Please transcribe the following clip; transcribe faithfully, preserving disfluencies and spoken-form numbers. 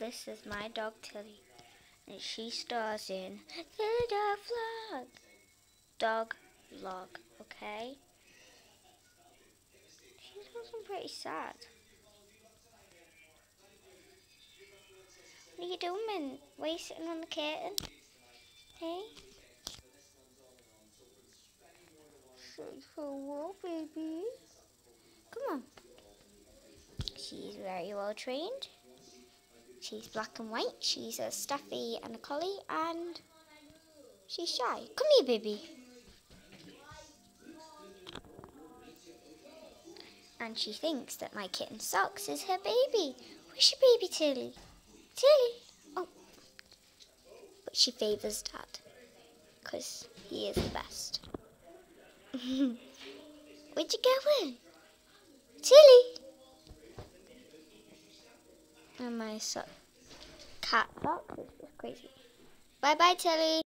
this is my dog Tilly, and she stars in the dog vlog. Dog vlog, okay? She's looking pretty sad. What are you doing, Mint? Why are you sitting on the curtain? Hey? Say hello, baby. Come on. She's very well trained. She's black and white. She's a Staffy and a Collie, and she's shy. Come here, baby. And she thinks that my kitten Socks is her baby. Where's your baby, Tilly? Tilly! Oh. But she favours Dad, because he is the best. Where'd you go in? Tilly! And my so cat Socks is just crazy. Bye-bye, Tilly.